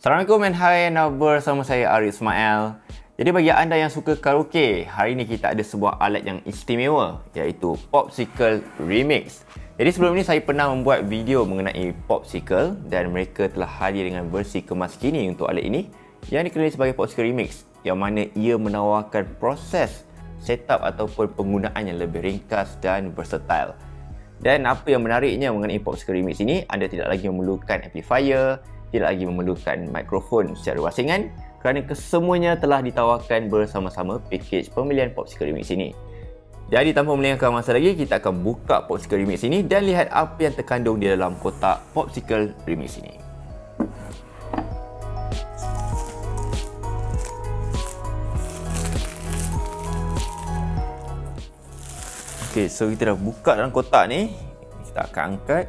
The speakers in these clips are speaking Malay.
Assalamualaikum and hai, bersama saya Arif Ismail. Jadi bagi anda yang suka karaoke, hari ini kita ada sebuah alat yang istimewa, iaitu Popsicle Remix. Jadi sebelum ini saya pernah membuat video mengenai Popsicle dan mereka telah hadir dengan versi kemas kini untuk alat ini yang dikenali sebagai Popsicle Remix, yang mana ia menawarkan proses setup ataupun penggunaan yang lebih ringkas dan versatile. Dan apa yang menariknya mengenai Popsicle Remix ini, anda tidak lagi memerlukan amplifier, tidak lagi memerlukan mikrofon secara basingan, kerana kesemuanya telah ditawarkan bersama-sama pakej pembelian Popsicle Remix ini. Jadi tanpa melengahkan masa lagi, kita akan buka Popsicle Remix ini dan lihat apa yang terkandung di dalam kotak Popsicle Remix ini. Ok, so kita dah buka dalam kotak ni. Kita akan angkat.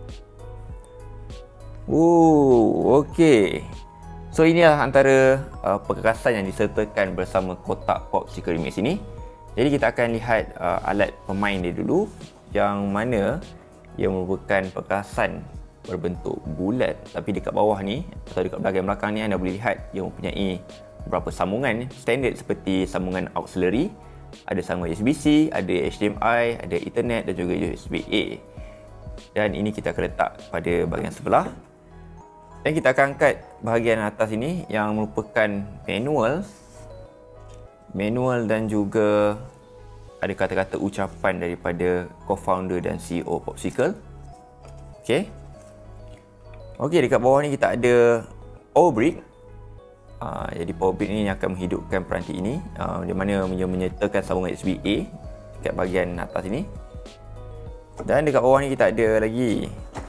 Okey. So inilah antara perkakasan yang disertakan bersama kotak Popsicle Remix ini. Jadi kita akan lihat alat pemain dia dulu, yang mana ia merupakan perkakasan berbentuk bulat, tapi dekat bawah ni atau dekat bahagian belakang ni anda boleh lihat ia mempunyai beberapa sambungan standard seperti sambungan auxiliary, ada sambungan USB-C, ada HDMI, ada Ethernet dan juga USB-A. Dan ini kita akan letak pada bahagian sebelah. Dan kita akan angkat bahagian atas ini yang merupakan manual dan juga ada kata-kata ucapan daripada co-founder dan CEO Popsicle. Okey, dekat bawah ni kita ada power brick. Jadi power brick ni akan menghidupkan peranti ini, di mana menyertakan sambungan USB-A dekat bahagian atas ini. Dan dekat bawah ni kita ada lagi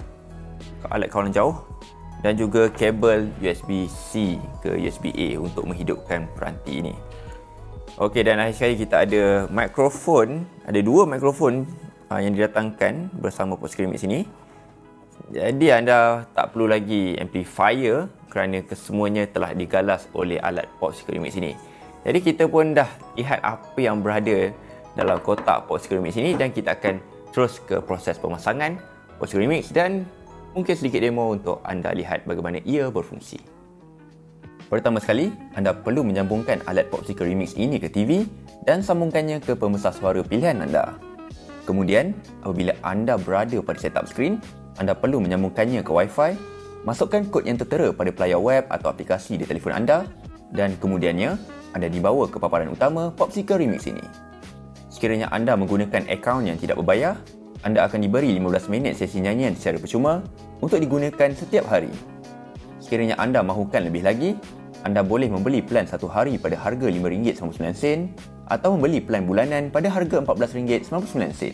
alat kawalan jauh dan juga kabel USB-C ke USB-A untuk menghidupkan peranti ini. Okey, dan akhir sekali kita ada mikrofon, ada dua mikrofon yang didatangkan bersama Popsicle Remix ini. Jadi anda tak perlu lagi amplifier kerana kesemuanya telah digalas oleh alat Popsicle Remix ini. Jadi kita pun dah lihat apa yang berada dalam kotak Popsicle Remix ini dan kita akan terus ke proses pemasangan Popsicle Remix dan mungkin sedikit demo untuk anda lihat bagaimana ia berfungsi. Pertama sekali, anda perlu menyambungkan alat Popsicle Remix ini ke TV dan sambungkannya ke pembesar suara pilihan anda. Kemudian, apabila anda berada pada setup screen, anda perlu menyambungkannya ke Wi-Fi, masukkan kod yang tertera pada pelayar web atau aplikasi di telefon anda dan kemudiannya anda dibawa ke paparan utama Popsicle Remix ini. Sekiranya anda menggunakan akaun yang tidak berbayar, anda akan diberi 15 minit sesi nyanyian secara percuma untuk digunakan setiap hari. Sekiranya anda mahukan lebih lagi, anda boleh membeli plan satu hari pada harga RM5.99 atau membeli plan bulanan pada harga RM14.99.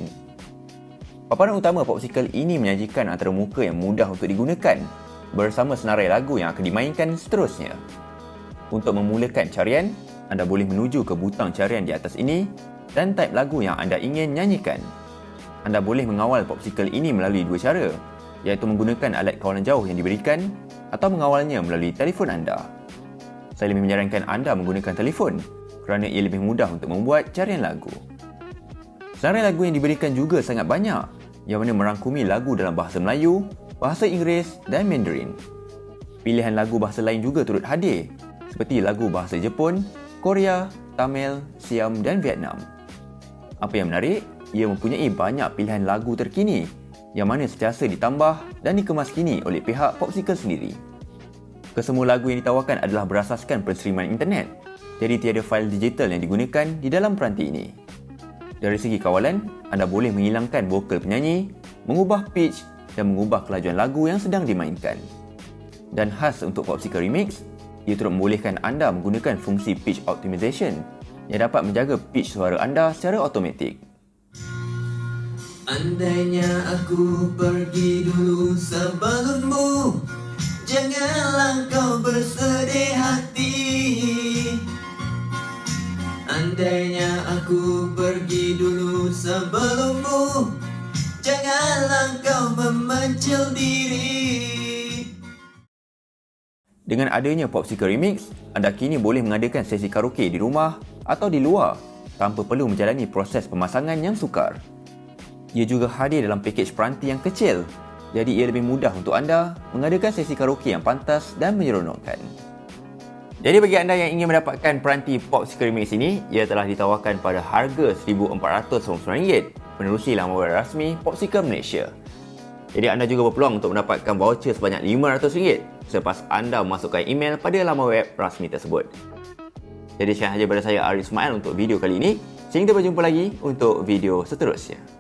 Paparan utama Popsicle ini menyajikan antara muka yang mudah untuk digunakan bersama senarai lagu yang akan dimainkan seterusnya. Untuk memulakan carian, anda boleh menuju ke butang carian di atas ini dan type lagu yang anda ingin nyanyikan. Anda boleh mengawal Popsicle ini melalui dua cara, iaitu menggunakan alat kawalan jauh yang diberikan atau mengawalnya melalui telefon anda. Saya lebih menyarankan anda menggunakan telefon kerana ia lebih mudah untuk membuat carian lagu. Senarai lagu yang diberikan juga sangat banyak, yang mana merangkumi lagu dalam bahasa Melayu, bahasa Inggeris dan Mandarin. Pilihan lagu bahasa lain juga turut hadir, seperti lagu bahasa Jepun, Korea, Tamil, Siam dan Vietnam. Apa yang menarik, ia mempunyai banyak pilihan lagu terkini yang mana sentiasa ditambah dan dikemas kini oleh pihak Popsicle sendiri. Kesemua lagu yang ditawarkan adalah berasaskan penseriman internet, jadi tiada fail digital yang digunakan di dalam peranti ini. Dari segi kawalan, anda boleh menghilangkan vokal penyanyi, mengubah pitch dan mengubah kelajuan lagu yang sedang dimainkan. Dan khas untuk Popsicle Remix, ia turut membolehkan anda menggunakan fungsi pitch optimization yang dapat menjaga pitch suara anda secara automatik. Andainya aku pergi dulu sebelummu, janganlah kau bersedih hati. Andainya aku pergi dulu sebelummu, janganlah kau memencil diri. Dengan adanya Popsicle Remix, anda kini boleh mengadakan sesi karaoke di rumah atau di luar tanpa perlu menjalani proses pemasangan yang sukar. Ia juga hadir dalam pakej peranti yang kecil Jadi ia lebih mudah untuk anda mengadakan sesi karaoke yang pantas dan menyeronokkan. Jadi bagi anda yang ingin mendapatkan peranti Popsicle Remix ini, ia telah ditawarkan pada harga RM1,499 menerusi laman web rasmi Popsicle Malaysia. Jadi anda juga berpeluang untuk mendapatkan voucher sebanyak RM500 selepas anda memasukkan email pada laman web rasmi tersebut. Jadi sekian sahaja daripada saya, Arif Ismail, untuk video kali ini. Sehingga berjumpa lagi untuk video seterusnya.